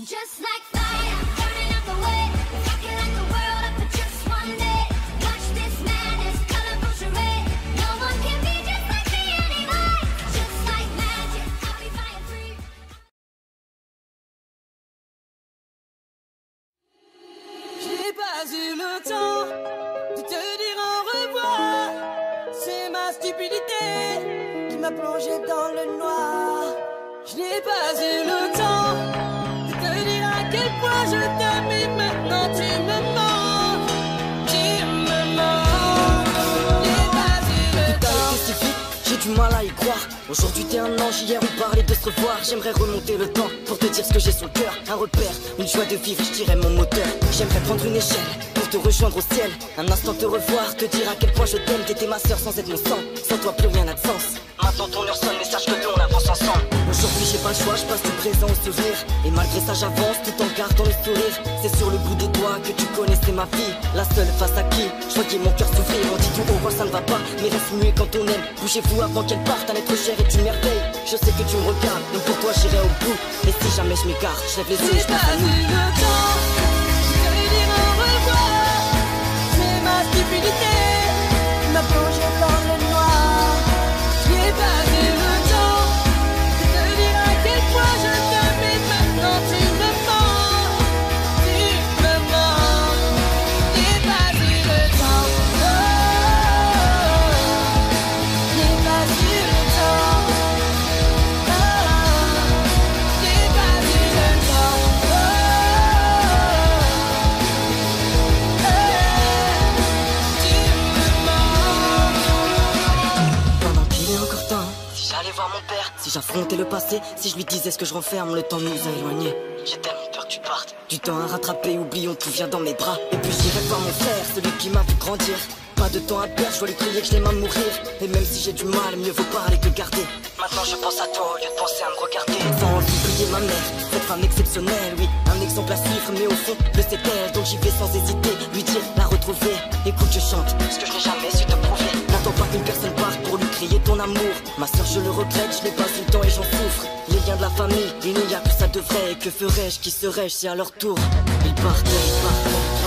Just like fire, burning up the way, rocking like the world up for just one day. Watch this madness, colorful charade. No one can be just like me anymore. Just like magic, I'll be flying free. J'ai pas eu le temps de te dire au revoir. C'est ma stupidité qui m'a plongé dans le noir. Je n'ai pas eu le temps de te dire à quel point je t'aime et maintenant tu me mens. Tu me mens. Je n'ai pas eu le temps. T'as été si vite, j'ai du mal à y croire. Aujourd'hui t'es un ange, hier on parlait de se revoir. J'aimerais remonter le temps pour te dire ce que j'ai sur le cœur. Un repère, une joie de vivre, je dirais mon moteur. J'aimerais prendre une échelle pour te rejoindre au ciel. Un instant te revoir, te dire à quel point je t'aime. T'étais ma soeur sans être mon sang, sans toi plus rien n'a de sens. Maintenant ton heure sonne mais sache que l'on avance ensemble. Aujourd'hui j'ai pas le choix, je passe du présent au sourire. Et malgré ça j'avance tout en gardant le sourire. C'est sur le bout des doigts que tu connaissais ma vie. La seule face à qui je voyais mon cœur s'ouvrir. On dit tout haut, ça ne va pas, mais reste muet quand on aime. Bougez-vous avant qu'elle parte, un être cher est une merveille. Je sais que tu me regardes, donc pour toi j'irai au bout. Et si jamais je m'égare, je lève les yeux et je pense à nous. J'ai pas eu le temps de te dire au revoir. C'est ma stupidité qui m'a plongé dans le noir. J'ai pas eu le temps de te dire à quel point je t'aime et maintenant tu me mens. Tu me mens. J'ai pas eu le temps. Oh, j'ai pas eu le temps. Oh, j'ai pas eu le temps. Oh, tu me mens. Pendant qu'il est encore temps, si j'allais voir mon père, si j'affrontais le passé, si je lui disais ce que je renferme, le temps nous a éloignés. J'ai tellement peur que tu partes. Du temps à rattraper, oublions tout vient dans mes bras. Et puis j'irai voir mon frère, celui qui m'a vu grandir. Pas de temps à perdre, je dois lui crier que je l'aime à mourir. Et même si j'ai du mal, mieux vaut parler que garder. Maintenant je pense à toi au lieu de penser à me regarder. Sans envie d'oublier ma mère, cette femme exceptionnelle, oui. Un exemple à suivre, mais au fond, le c'est elle. Donc j'y vais sans hésiter, lui dire, la retrouver. Écoute, je chante, ce que je n'ai jamais su te prouver. N'attends pas qu'une personne parte pour lui crier ton amour. Ma soeur, je le regrette, je n'ai pas eu le temps et j'en souffre. Les liens de la famille, il n'y a que ça de vrai. Et que ferais-je, qui serais-je si à leur tour ils partaient, ils partaient.